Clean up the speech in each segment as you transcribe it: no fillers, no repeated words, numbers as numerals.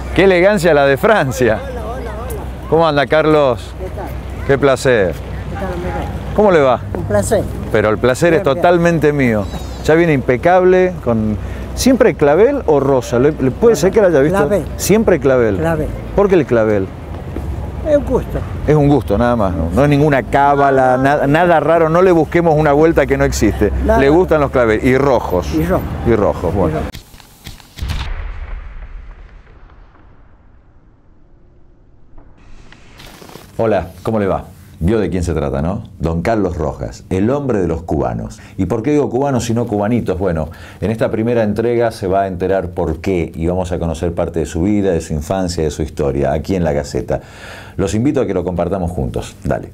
Qué elegancia la de Francia. ¿Cómo anda, Carlos? ¿Qué tal? Qué placer. ¿Qué tal, amigo? ¿Cómo le va? Un placer. Pero el placer es Bien, bien. totalmente mío. Ya viene impecable, con siempre clavel o rosa. ¿Puede ser que la haya visto? Clavel. Siempre clavel. Clavel. ¿Por qué el clavel? Es un gusto. Es un gusto, nada más. No es ninguna cábala, nada raro. No le busquemos una vuelta que no existe. Nada. Le gustan los claveles. Y rojos. Y rojo. Y rojos, bueno. Y rojo. Hola, ¿cómo le va? Vio de quién se trata, ¿no? Don Carlos Rojas, el hombre de los cubanos. ¿Y por qué digo cubanos y no cubanitos? Bueno, en esta primera entrega se va a enterar por qué y vamos a conocer parte de su vida, de su infancia, de su historia, aquí en La Gaceta. Los invito a que lo compartamos juntos. Dale.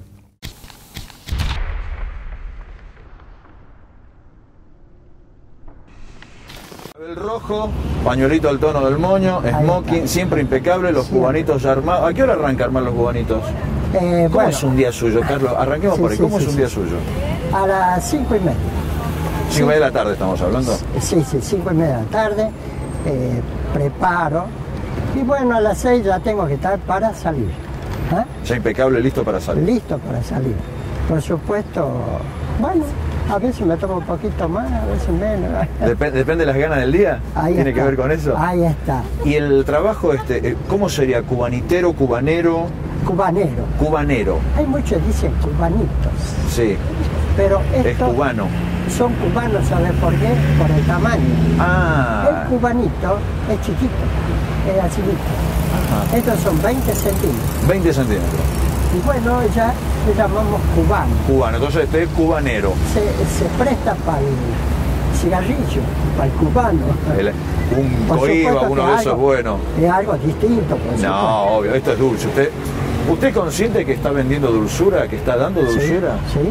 El rojo, pañuelito al tono del moño, smoking, siempre impecable, los cubanitos ya armados. ¿A qué hora arranca a armar los cubanitos? ¿Cómo Bueno, es un día suyo, Carlos? Arranquemos Sí, por ahí. sí, ¿Cómo sí, es un sí. día suyo? a las 5:30. 5:30 de la tarde estamos hablando. Sí, 5:30 de la tarde. Preparo. Y bueno, a las 6 ya tengo que estar para salir. ¿Ah? Ya impecable, listo para salir. Listo para salir. Por supuesto, bueno, a veces me tomo un poquito más, a veces menos. Depende de las ganas del día. Ahí ¿Tiene está. que ver con eso? Ahí está. Y el trabajo, ¿cómo sería? ¿Cubanitero, cubanero? Cubanero. Cubanero. Hay muchos que dicen cubanitos, Sí, pero es estos cubano. son cubanos, ¿sabes por qué? Por el tamaño. Ah, El cubanito es chiquito, es así mismo. ajá. Estos son 20 centímetros. 20 centímetros. Y bueno, ya le llamamos cubano. Cubano, entonces este es cubanero. Se presta para el cigarrillo, para el cubano. Un Por coiba, supuesto uno que de es esos algo- buenos. Es algo distinto, por supuesto. No, obvio, esto es dulce. ¿Usted es consciente que está vendiendo dulzura, que está dando Sí, dulzura?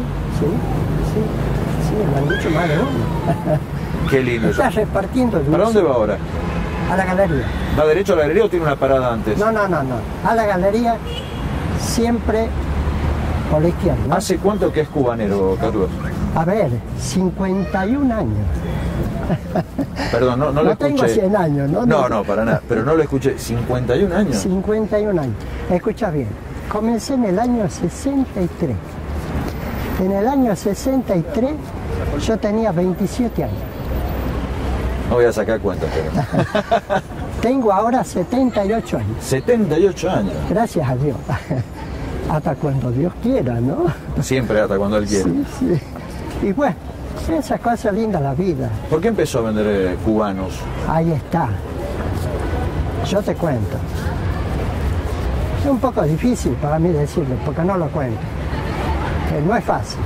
sí, me han dicho más de uno. Qué lindo. Está repartiendo dulce. ¿Para dónde va ahora? A la galería. ¿Va derecho a la galería o tiene una parada antes? No. A la galería siempre por la izquierda. ¿no? ¿Hace cuánto que es cubanero, Carlos? A ver, 51 años. Perdón, no lo No escuché. tengo 100 años, ¿no? No, para nada. Pero no lo escuché. ¿51 años? 51 años. Escucha bien, comencé en el año 63. En el año 63 yo tenía 27 años. No voy a sacar cuentas, pero... Tengo ahora 78 años. 78 años. Gracias a Dios. Hasta cuando Dios quiera, ¿no? Siempre hasta cuando él quiere. Sí. Y bueno, esa cosa linda la vida. ¿Por qué empezó a vender cubanos? Ahí está. Yo te cuento. Es un poco difícil para mí decirlo, porque no lo cuento. No es fácil.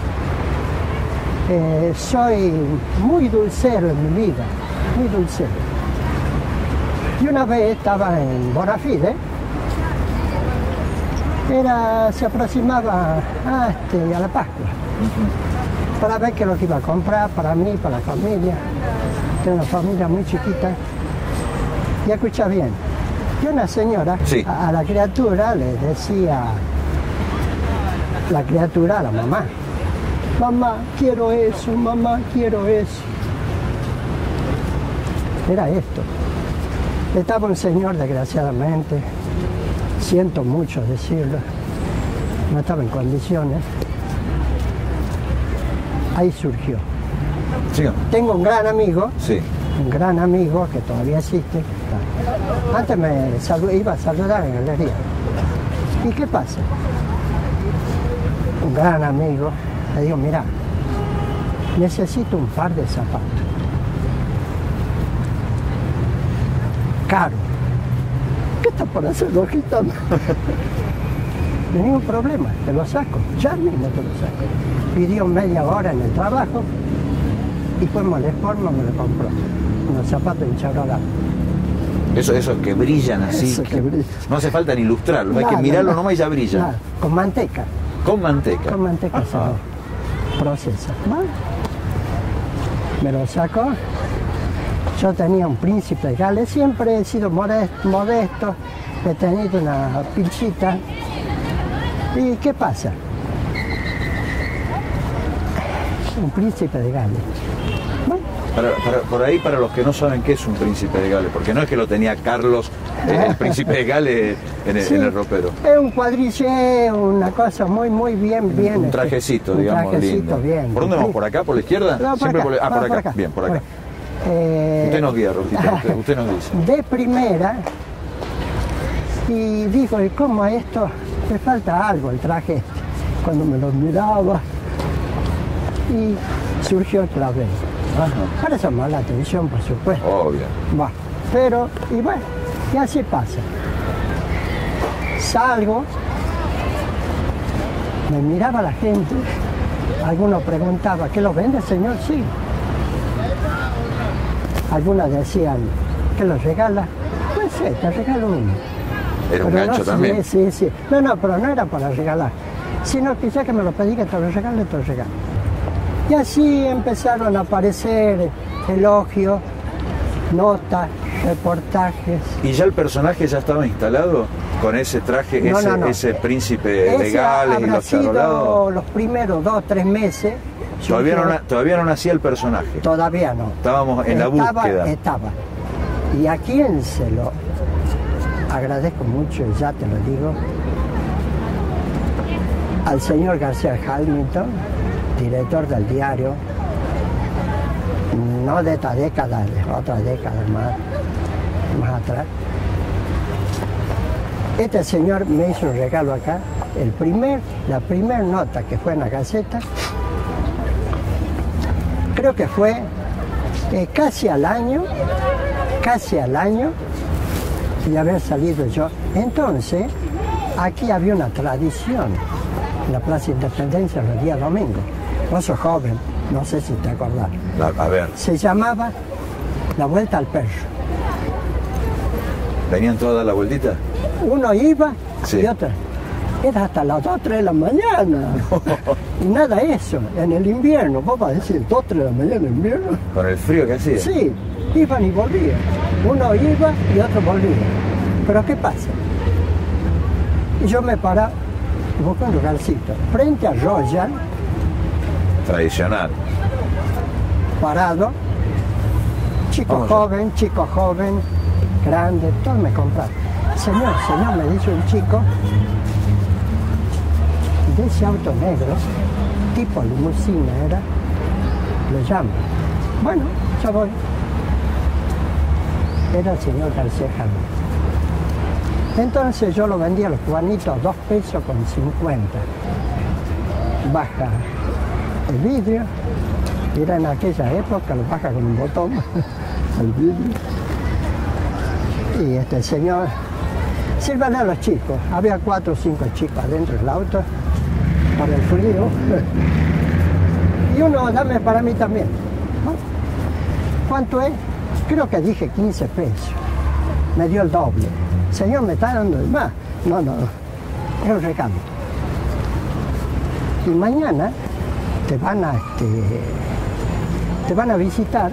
Soy muy dulcero en mi vida, muy dulcero. Y una vez estaba en Bonafide, se aproximaba a la Pascua, para ver qué es lo que iba a comprar para mí, para la familia. Tengo una familia muy chiquita. Y escucha bien, y una señora Sí. a la criatura le decía, la criatura a la mamá, mamá, quiero eso, mamá, quiero eso. Era esto. Estaba un señor, desgraciadamente, siento mucho decirlo, no estaba en condiciones. Ahí surgió. Siga. Tengo un gran amigo, Sí. que todavía existe. Antes iba a saludar en galería. ¿Y qué pasa? Un gran amigo, le digo, mira, necesito un par de zapatos. Caro. ¿Qué está por hacer, Rojita? Ningún problema, te lo saco, ya mismo te lo saco. Pidió media hora en el trabajo y fuimos al Sportman, me lo compró. Unos zapatos enchabrolados. Esos que brillan así. Eso que brilla. No hace falta ni ilustrarlos, hay que Nada, mirarlo nada. nomás y ya brilla. Nada, con manteca. Con manteca. Con manteca Ajá. se procesa. Bueno, me lo sacó. Yo tenía un príncipe de Gales, siempre he sido modesto, he tenido una pinchita. ¿Y qué pasa? Un príncipe de Gales. Bueno, Por ahí, para los que no saben qué es un príncipe de Gales, porque no es que lo tenía Carlos, el príncipe de Gales, en el ropero. Es un cuadrille, una cosa muy bien. Un trajecito, digamos, lindo. Bien. ¿Por dónde vamos? ¿Por acá? ¿Por la izquierda? No, Siempre por acá. Bien, por acá. Usted nos guía, Rosita, usted nos dice. De primera, y digo, ¿y cómo a esto? Le falta algo el traje este. Cuando me lo miraba, y surgió el clavel. Para llamar la atención, por supuesto. Obvio. Va, pero, y bueno, y así pasa. Salgo, me miraba la gente, algunos preguntaban, ¿qué lo vende, señor? Sí. Algunas decían, ¿qué lo regala? Pues sí, te regalo uno. Era un gancho también. Sí. No, pero no era para regalar, sino que ya que me lo pedí que te lo regale, te lo regalo. Y así empezaron a aparecer elogios, notas, reportajes. ¿Y ya el personaje ya estaba instalado con ese traje, No. ese príncipe de Gales y los charolados? Los primeros 2 o 3 meses. Todavía no nacía el personaje. Todavía no. Estábamos en la búsqueda. Estaba. Y a quien se lo agradezco mucho, ya te lo digo, al señor García Hamilton, director del diario, no de esta década, de otra década más atrás. Este señor me hizo un regalo acá, la primera nota que fue en la Gaceta, creo que fue casi al año de haber salido yo. Entonces, aquí había una tradición en la Plaza Independencia los días domingos. Vos sos joven, no sé si te acordás. A ver. Se llamaba La Vuelta al Perro. ¿Venían todas a dar la vueltita? Uno iba sí. Y otro. Era hasta las 2 o 3 de la mañana. Y nada eso, en el invierno. Vos vas a decir 2 o 3 de la mañana en invierno. ¿Con el frío que hacía? Sí, iban y volvían. Uno iba y otro volvía. Pero ¿qué pasa? Y yo me paraba, busco un lugarcito, frente a Royal. Tradicional. Parado. Chico joven, grande, todo me compraron. Señor, me dice un chico, de ese auto negro, tipo limusina era, lo llamo. Bueno, ya voy. Era el señor García Hamilton. Entonces yo lo vendía a los cubanitos 2 pesos con 50. Baja el vidrio, era en aquella época, lo baja con un botón, el vidrio. Y este señor, sírvale a los chicos. Había 4 o 5 chicos adentro del auto, para el frío. Y uno, dame para mí también. ¿No? ¿Cuánto es? Creo que dije 15 pesos. Me dio el doble. Señor, me está dando el más. No, es un recambio. Y mañana te van a visitar.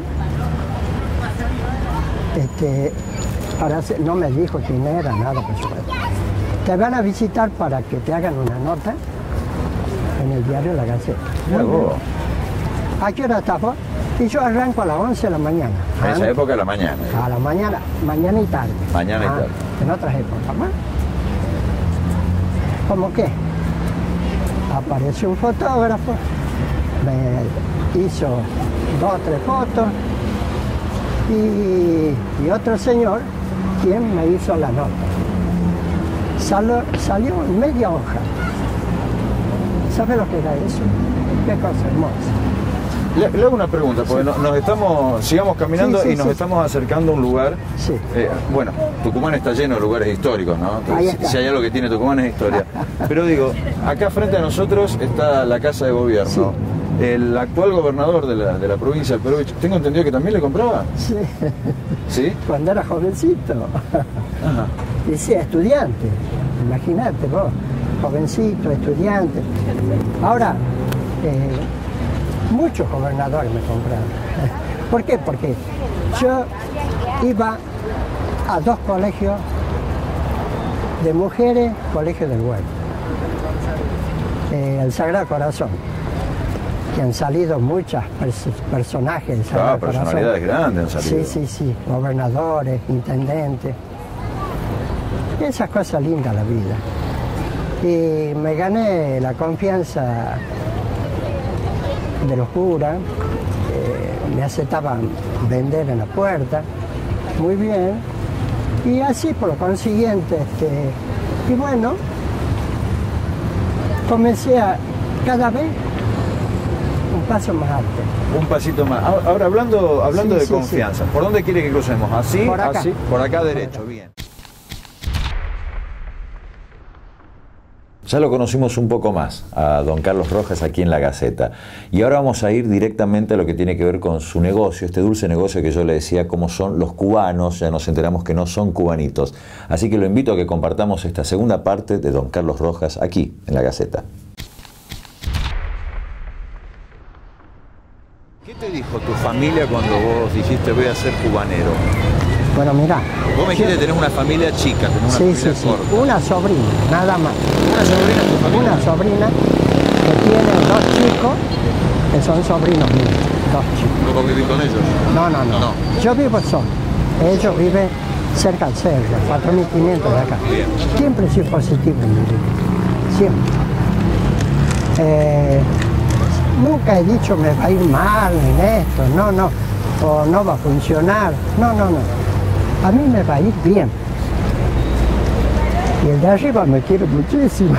Para hacer, no me dijo quién era, nada, por supuesto. Te van a visitar para que te hagan una nota en el diario La Gaceta. ¿A qué hora estás vos? Y yo arranco a las 11 de la mañana. En esa época a la mañana. A la mañana y tarde. Mañana y tarde. En otras épocas más. ¿Cómo qué? Apareció un fotógrafo, me hizo 2 o 3 fotos y otro señor quien me hizo la nota. Salió en media hoja. ¿Sabe lo que era eso? Qué cosa hermosa. Le hago una pregunta, porque sigamos caminando y nos estamos acercando a un lugar. Sí. Bueno, Tucumán está lleno de lugares históricos, ¿no? Si hay algo que tiene Tucumán es historia. Pero digo, acá frente a nosotros está la Casa de Gobierno. Sí. El actual gobernador de la provincia del Perú, tengo entendido que también le compraba. Sí. ¿Sí? Cuando era jovencito. Ajá. Y sí, estudiante. Imagínate vos, jovencito, estudiante. Ahora, muchos gobernadores me compraron. ¿Por qué? Porque yo iba a 2 colegios de mujeres, Colegio del Huerto, el Sagrado Corazón. que han salido muchos personajes. Ah, personalidades grandes han salido. Sí, gobernadores, intendentes. Esas cosas lindas la vida. Y me gané la confianza de los curas, me aceptaban vender en la puerta, muy bien, y así por lo consiguiente, y bueno, comencé a cada vez un paso más alto. Un pasito más. Ahora, hablando de confianza, ¿por dónde quiere que crucemos? ¿Así? Por acá. ¿Así? Por acá derecho, bien. Ya lo conocimos un poco más a don Carlos Rojas aquí en La Gaceta. Y ahora vamos a ir directamente a lo que tiene que ver con su negocio, este dulce negocio que yo le decía cómo son los cubanos, ya nos enteramos que no son cubanitos. Así que lo invito a que compartamos esta segunda parte de don Carlos Rojas aquí en La Gaceta. ¿Qué te dijo tu familia cuando vos dijiste voy a ser cubanero? Bueno, mira. Vos me dijiste que tenés una familia chica, tenés una familia corta. Una sobrina, nada más. ¿Una sobrina en tu familia? Una sobrina que tiene 2 chicos que son sobrinos míos. 2 chicos. ¿Cómo vivís con ellos? No. Yo vivo solo. Ellos viven cerca del cerro, 4.500 de acá. Bien. Siempre he sido positivo en mi vida. Siempre. Nunca he dicho me va a ir mal en esto, no. O no va a funcionar. No. A mí me va a ir bien. Y el de arriba me quiere muchísimo.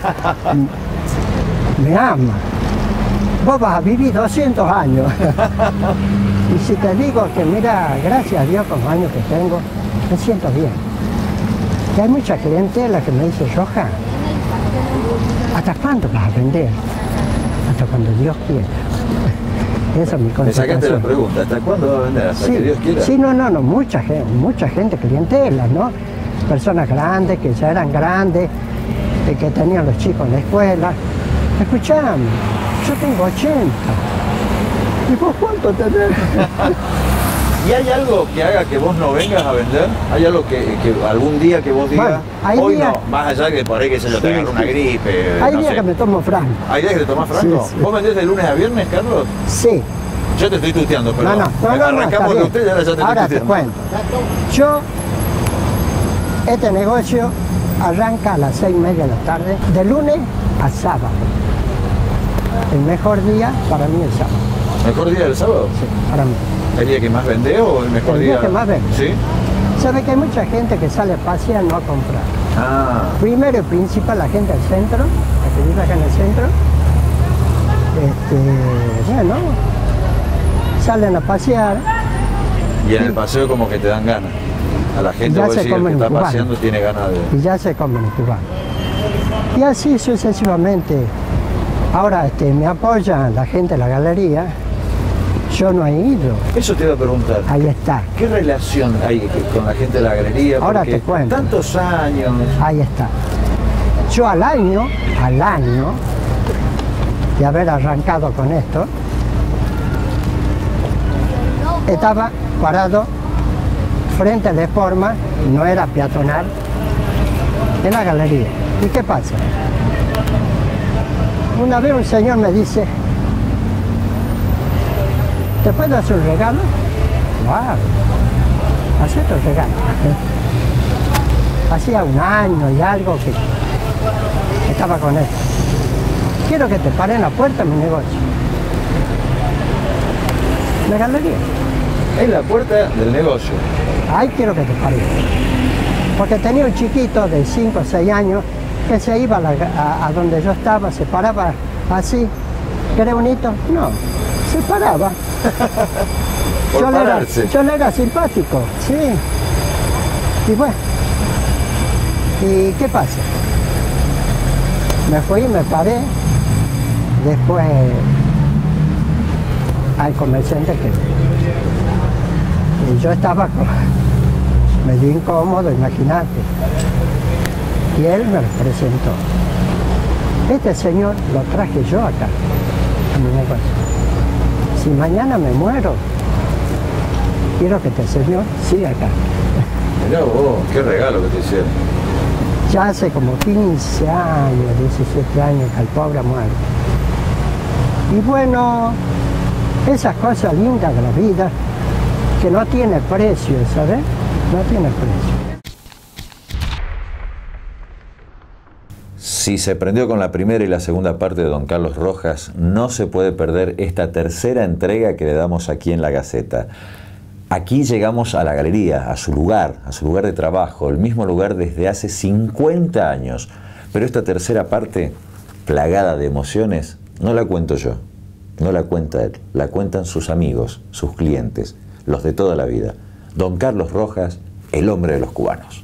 Me ama. Vos vas a vivir 200 años. Y si te digo que mira, gracias a Dios con los años que tengo, me siento bien. Y hay mucha clientela que me dice, Roja, ¿hasta cuándo vas a vender? Hasta cuando Dios quiera. Esa es mi contestación. Me sacaste la pregunta, ¿hasta cuándo va a vender? ¿Hasta que Dios quiera? Sí, no, mucha gente, clientela, ¿no? Personas grandes, que ya eran grandes, que tenían los chicos en la escuela. Escuchame, yo tengo 80. ¿Y vos cuánto tenés? ¿Y hay algo que haga que vos no vengas a vender? ¿Hay algo que algún día que vos digas, bueno, hoy no, más allá que por ahí que se lo tengan una gripe? Hay días que me tomo franco. ¿Hay días que te tomás franco? Sí. ¿Vos vendés de lunes a viernes, Carlos? Sí. Yo te estoy tuteando, pero arrancamos de usted y ahora ya te estoy Ahora te tuteando. cuento. Yo, este negocio arranca a las 6:30 de la tarde, de lunes a sábado. El mejor día para mí es el sábado. ¿Mejor día del sábado? Sí, para mí. ¿El día que más vendés o el mejor El día que más vendo. ¿Sí? Sabe que hay mucha gente que sale a pasear, no a comprar. Ah, Primero y principal, la gente del centro, la que vive acá en el centro, bueno, salen a pasear. y en el paseo como que te dan ganas. A la gente Ya vos se decís, el que comen está cubano. paseando tiene ganas de... Y ya se comen cubano. Y así sucesivamente. Ahora me apoya la gente de la galería. Yo no he ido. Eso te iba a preguntar. Ahí está. ¿Qué relación hay con la gente de la galería? Ahora Porque te cuento. tantos años. Ahí está. Yo al año de haber arrancado con esto, estaba parado frente a la forma, no era peatonal, en la galería. ¿Y qué pasa? Una vez un señor me dice, ¿te puedo hacer un regalo? ¡Wow! Acepto el regalo. Hacía un año y algo que estaba con él. Quiero que te pare en la puerta de mi negocio. La galería. Es la puerta del negocio. Ahí quiero que te pare. Porque tenía un chiquito de 5 o 6 años que se iba a donde yo estaba, se paraba así. ¿Querés bonito? No, se paraba. Por pararse. Yo le era simpático, sí. Y bueno, ¿y qué pasa? Me fui, me paré, después hay comerciantes que y yo estaba medio incómodo, imagínate. Y él me lo presentó. Este señor lo traje yo acá, a mi negocio. Si mañana me muero, quiero que este señor siga acá. Mirá vos, qué regalo que te hicieron. Ya hace como 15 años, 17 años que el pobre ha muerto. Y bueno, esas cosas lindas de la vida, que no tiene precio, ¿sabes? No tiene precio. Si se prendió con la primera y la segunda parte de Don Carlos Rojas, no se puede perder esta tercera entrega que le damos aquí en La Gaceta. Aquí llegamos a la galería, a su lugar de trabajo, el mismo lugar desde hace 50 años. Pero esta tercera parte, plagada de emociones, no la cuento yo, no la cuenta él, la cuentan sus amigos, sus clientes, los de toda la vida. Don Carlos Rojas, el hombre de los cubanos.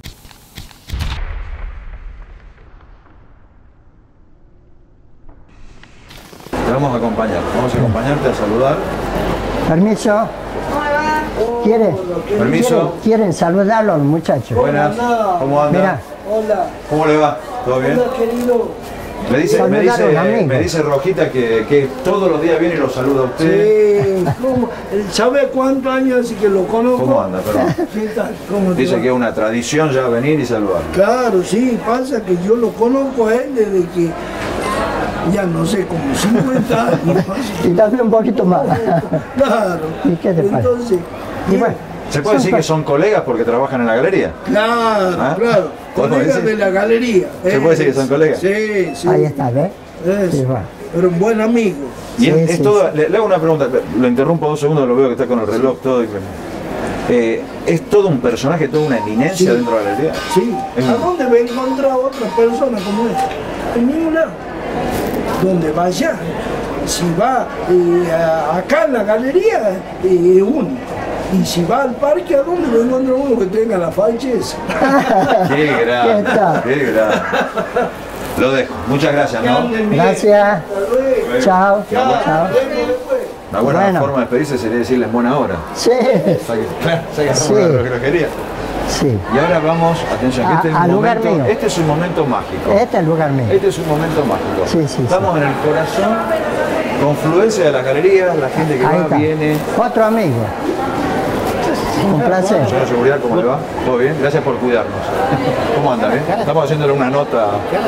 Te vamos a acompañar, vamos a acompañarte a saludar. Permiso. Permiso. ¿Quieren saludarlo los muchachos? Buenas, ¿cómo anda? Mirá. Hola. ¿Cómo le va? ¿Todo bien? Hola, querido. Me dice Rojita que todos los días viene y lo saluda a usted. Sí. ¿Sabe cuántos años así que lo conozco? ¿Cómo anda, perdón? ¿Qué tal? ¿Cómo te Dice va? que es una tradición ya venir y saludar. Claro, sí, pasa que yo lo conozco a él desde que, ya no sé, como 50 años. Y también un poquito más. Claro. ¿Y qué te parece? Entonces, Y bueno, ¿Se puede decir que son colegas porque trabajan en la galería? claro, ¿Ah? claro. ¿Podemos Colegas decir? de la galería. ¿Se puede decir que son colegas? Sí, sí. ahí está, ¿ves? Es, Sí, bueno. pero un buen amigo. Y Sí, es sí, todo, le hago una pregunta, lo interrumpo 2 segundos, lo veo que está con el reloj todo. ¿Es todo un personaje, toda una eminencia Sí. dentro de la galería? Sí. Es ¿A un- dónde va a encontrar otra persona como esta? En ningún lado. Donde vaya. Si va acá en la galería, uno. Y si va al parque, ¿a dónde va a encontrar uno que tenga la facha esa? Qué ¿Qué grande, tal? qué grande. Lo dejo, muchas gracias, ¿no? Gracias. Hasta luego. Chao. Chao. Chao. Nos vemos después. Una buena Bueno. forma de despedirse sería decirle en buena hora. Sí, Saque Sí. una relojería. sí. Y ahora vamos, atención, que este es un Al lugar momento, mío. este es un momento mágico. Este es el lugar mío. Este es un momento mágico. Sí, sí, Estamos en el corazón, confluencia de las galerías, la gente que Ahí va, está. viene. Otro amigo. Un placer. Señor de seguridad, ¿cómo le va? ¿Todo bien? Gracias por cuidarnos. ¿Cómo anda? ¿Bien? Estamos haciéndole una nota.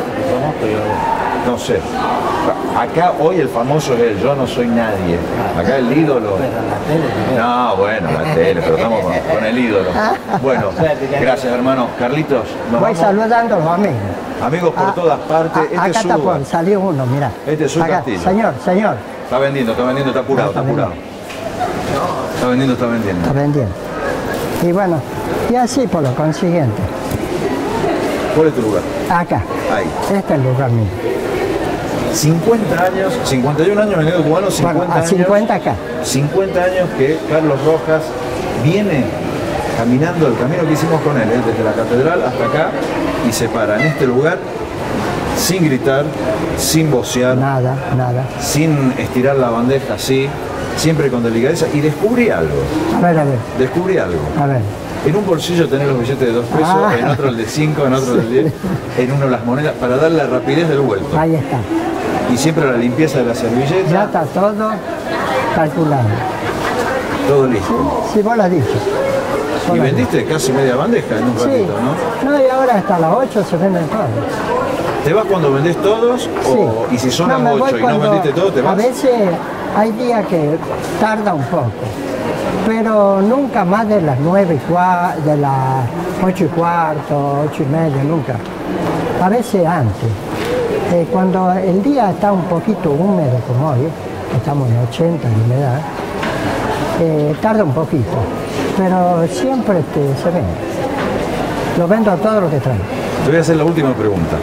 No sé. Acá hoy el famoso es él, yo no soy nadie. Acá el ídolo. No, bueno, la tele, pero estamos con el ídolo. Bueno, gracias hermano. Carlitos, nos Voy vamos. saludando a los amigos. Amigos por Ah, todas partes. Este acá es su está, lugar. salió uno, mira. Este es su Acá. castillo. Señor, Está vendiendo, está apurado, está apurado. Está vendiendo, está vendiendo. está vendiendo. Y bueno, y así por lo consiguiente. ¿Cuál es tu lugar? Acá. Ahí. Este es el lugar mío. 50 años, 51 años venido cubano, 50 Bueno, a años. 50 acá. 50 años que Carlos Rojas viene caminando el camino que hicimos con él, desde la catedral hasta acá, y se para en este lugar sin gritar, sin vocear, Nada, nada. sin estirar la bandeja así, siempre con delicadeza, y descubrí algo, A ver. descubrí algo. A ver. En un bolsillo tenés los billetes de 2 pesos, Ah. en otro el de 5, en otro el de 10, en uno las monedas, para dar la rapidez del vuelto. Ahí está. Y siempre la limpieza de la Ya servilleta, está todo calculado. todo listo. Sí, vos lo has dicho. Y vendiste casi media bandeja en un Sí. ratito, ¿no? No, y ahora hasta las 8 se venden todos. ¿Te vas cuando vendés todos? O, Sí. y si son No, las me voy 8 y no cuando- vendiste todo, ¿te vas? A veces hay días que tarda un poco, pero nunca más de las 9:15, de las 8:15, 8:30, nunca. A veces antes. Cuando el día está un poquito húmedo como hoy, estamos en 80 de humedad, tarda un poquito, pero siempre se vende. Lo vendo a todo lo que traigo. Te voy a hacer la última pregunta.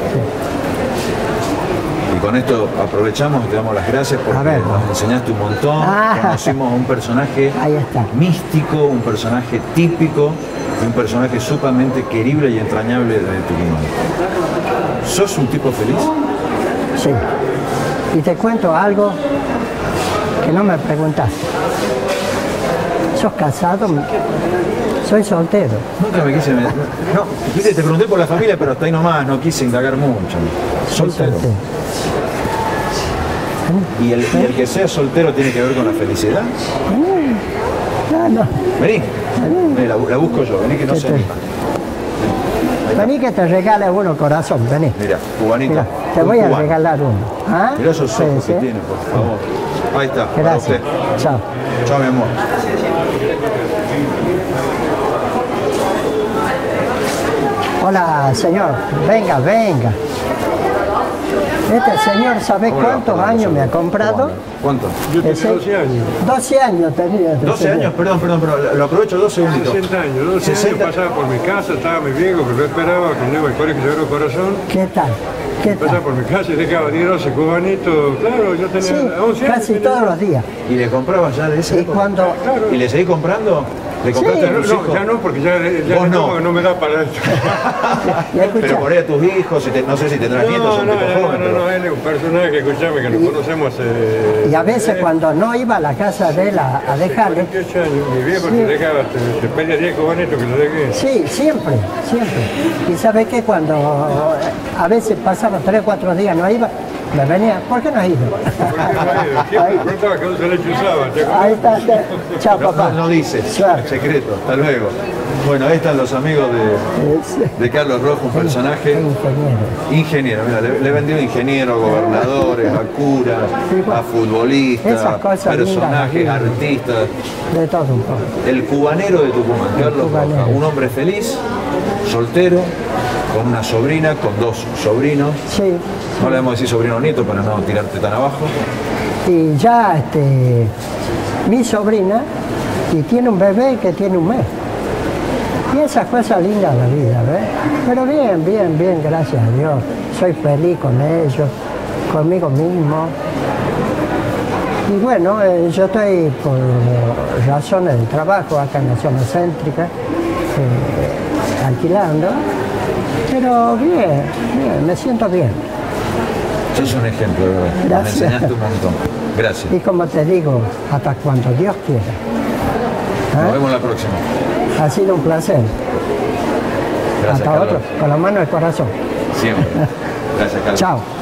Y con esto aprovechamos y te damos las gracias porque A ver. nos enseñaste un montón. Ah. Conocimos a un personaje Ahí está. místico, un personaje típico y un personaje sumamente querible y entrañable de Tucumán. ¿Sos un tipo feliz? Sí. Y te cuento algo que no me preguntaste. ¿Sos casado? Soy soltero. Nunca me quise... No, viste, te pregunté por la familia, pero hasta ahí nomás, no quise indagar mucho. Soy Soltero. ¿Y el que sea soltero tiene que ver con la felicidad? No. Vení, vení, la busco yo, vení que no ¿Qué se te- anima. Vení que te regale uno corazón, vení. Mira, cubanito. Mira, Te voy a cubano. regalar uno. ¿Ah? Mirá esos Sí, ojos sí. que tiene, por favor. Ahí está, para Gracias. usted. Chao. Chao, mi amor. Hola, señor. Venga, venga. Este señor, ¿sabe ¿Cómo le va, cuántos Fernando? años me ha comprado? Cubano. ¿Cuánto? Yo tengo Ese- 12 años. 12 años tenía. este 12 señor. años, perdón, lo aprovecho 2 segunditos. 60 años. 12 60. años pasaba por mi casa, estaba mi viejo que lo esperaba cuando iba al colegio Sagrado Corazón. ¿Qué tal? ¿Qué Pasaba tal? por mi casa y dejaba 10, 12 cubanitos. Claro, yo tenía Sí, 11 años. casi todos los días. ¿Y le comprabas ya de ese? Y cuando... ¿Y le seguís comprando? ¿Le compraste a Sí. tus No, hijos? ya no, porque ya Vos el no. estómago no me da para esto. Y escucha, Pero por ahí a tus hijos, no sé si tendrás nietos, No, son no, tipo no, joven, no, pero... no, él es un personaje que escuchame, que nos conocemos y a veces cuando no iba a la casa de él a dejarle, 48 años. Mi viejo Sí. te dejaba, te pedía 10 cubanitos que lo dejé. sí, siempre, siempre. Y sabe que cuando a veces pasaba 3 o 4 días no iba, me venía, ¿por qué no has ido? Siempre me preguntaba que dónde se leche usaba. ¿te acordás? Ahí está, chao papá. No dice, Suerte. secreto, hasta luego. Bueno, ahí están los amigos de Carlos Rojo, un personaje ingeniero. Mira, le vendió ingeniero a gobernadores, a curas, a futbolistas, Esas cosas personajes, lindas. artistas. De todo un poco. El cubanero de Tucumán, Carlos cubanero. Roja, un hombre feliz, soltero, con una sobrina, con 2 sobrinos. Sí. No le vamos a decir sobrino o nieto para no tirarte tan abajo. Y ya mi sobrina, y tiene un bebé que tiene un mes. Y esas cosas lindas de la vida, ¿ves? Pero bien, bien, bien, gracias a Dios. Soy feliz con ellos, conmigo mismo. Y bueno, yo estoy por razones de trabajo acá en la zona céntrica, alquilando. Pero bien, bien, me siento bien. Sos un ejemplo, de verdad. Me Gracias. enseñaste un montón. Gracias. Y como te digo, hasta cuando Dios quiera. Nos ¿Ah? vemos la próxima. Ha sido un placer. Gracias, Hasta Carlos. otro, con la mano del corazón. Siempre. Gracias, Carlos. Chao.